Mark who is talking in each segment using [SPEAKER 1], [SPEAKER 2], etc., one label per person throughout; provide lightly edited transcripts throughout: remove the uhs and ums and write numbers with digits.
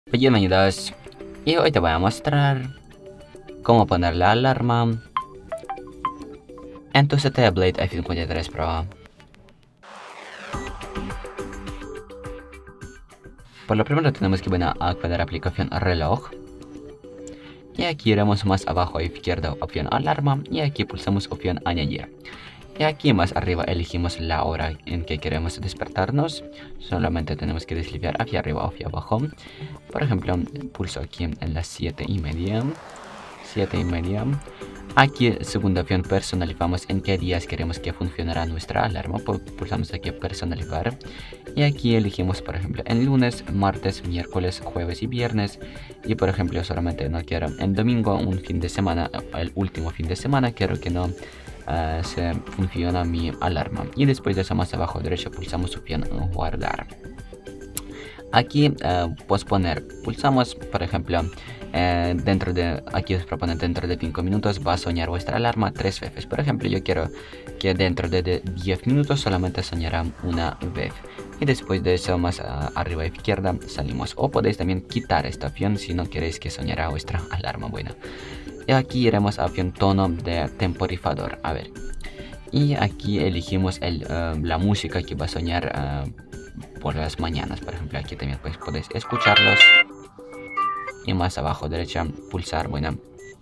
[SPEAKER 1] Bienvenidos, y hoy te voy a mostrar cómo poner la alarma en tu ZTE Blade F53 Pro. Por lo primero tenemos que acceder a la aplicación reloj. Y aquí iremos más abajo a izquierda opción alarma y aquí pulsamos opción añadir. Y aquí más arriba elegimos la hora en que queremos despertarnos. Solamente tenemos que deslizar hacia arriba o hacia abajo. Por ejemplo, pulso aquí en las 7:30. 7:30. Aquí, segunda opción, personalizamos en qué días queremos que funcionará nuestra alarma. Pulsamos aquí personalizar. Y aquí elegimos, por ejemplo, en lunes, martes, miércoles, jueves y viernes. Y por ejemplo, solamente no quiero en domingo, un fin de semana, el último fin de semana, quiero que no se funciona mi alarma. Y después de eso, más abajo a derecha, pulsamos opción guardar. Aquí posponer, pulsamos, por ejemplo, aquí os propone dentro de 5 minutos va a sonar vuestra alarma 3 veces. Por ejemplo, yo quiero que dentro de 10 minutos solamente sonará una vez. Y después de eso, más arriba a izquierda, salimos. O podéis también quitar esta opción si no queréis que sonará vuestra alarma. Bueno, y aquí iremos a opción tono de temporizador. A ver. Y aquí elegimos la música que va a sonar por las mañanas. Por ejemplo, aquí también podéis escucharlos. Y más abajo a derecha pulsar, bueno,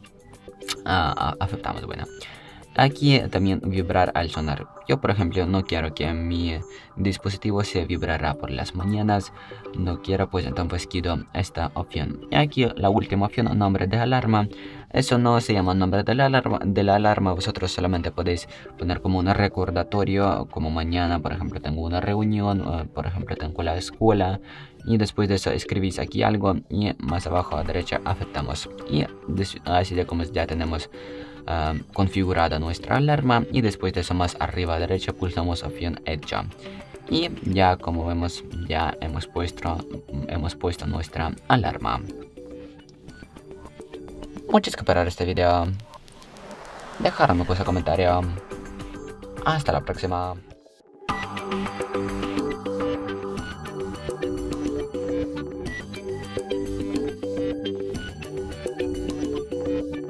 [SPEAKER 1] aceptamos, bueno. Aquí también vibrar al sonar. Yo por ejemplo no quiero que mi dispositivo se vibrará por las mañanas. No quiero, pues entonces quito esta opción. Y aquí la última opción, nombre de alarma. Eso no se llama nombre de la alarma. Vosotros solamente podéis poner como un recordatorio. Como mañana, por ejemplo, tengo una reunión. Por ejemplo, tengo la escuela. Y después de eso escribís aquí algo. Y más abajo a derecha aceptamos. Y así de como ya tenemos configurada nuestra alarma. Y después de eso más arriba a derecha pulsamos opción hecha. Y ya como vemos ya hemos puesto nuestra alarma. Muchas gracias por ver este video. Dejarme pues un comentario. Hasta la próxima.